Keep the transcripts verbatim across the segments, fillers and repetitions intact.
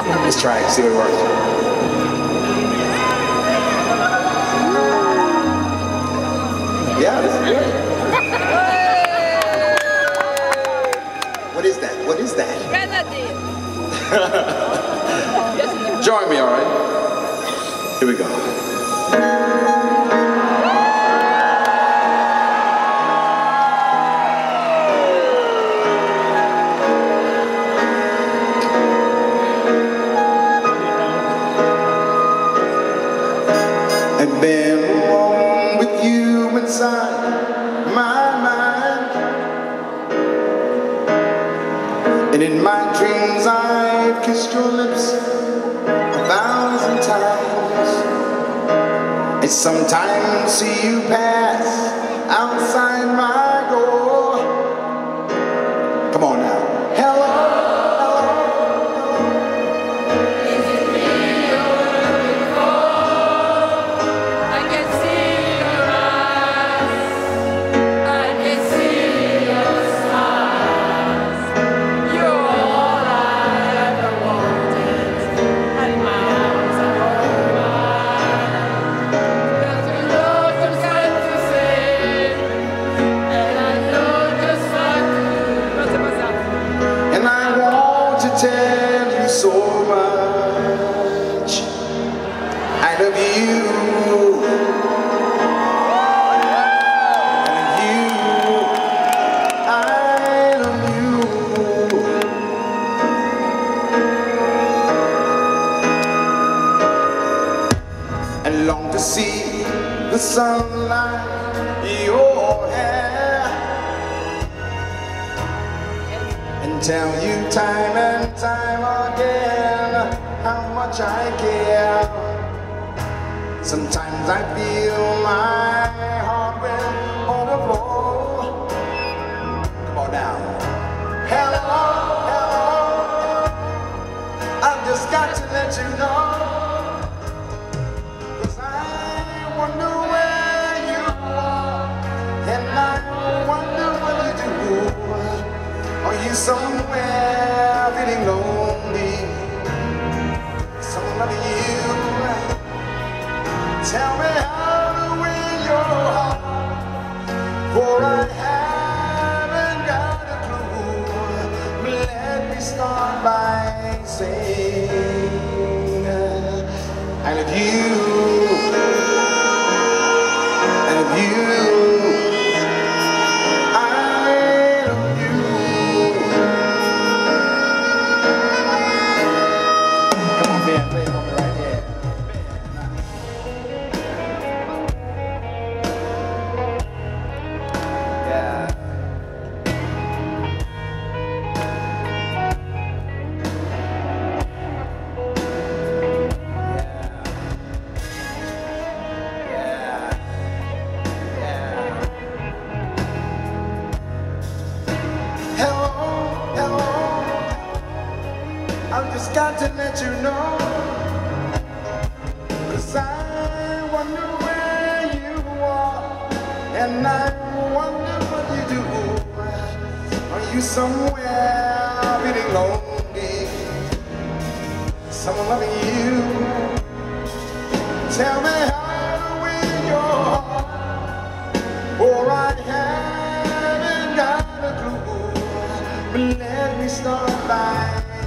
Let's try it, see what works. Yeah, this is good. What is that? What is that? Grenadine. Join me, all right? Here we go. I've been alone with you inside my mind, and in my dreams I've kissed your lips a thousand times. And sometimes see you pass outside my door. Come on now. Hello. Tell you so much. I love you. I love you. I love you. I long to see the sunlight in your hair, and tell you time and time again how much I care. Sometimes I feel my heart will overflow. Come on now. Hello, hello. I've just got to let you know, 'cause I wonder where you are, and I wonder what you do. Are you somewhere feeling lonely? Someone loving you? Tell me how to win your heart, for I haven't got a clue. But let me start by saying I love you. I love you. I've just got to let you know, 'cause I wonder where you are, and I wonder what you do. Are you somewhere feeling lonely? Someone loving you? Tell me how to win your heart, for I haven't got a clue. But let me start by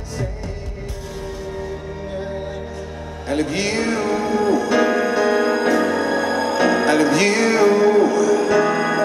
I love you. I love you.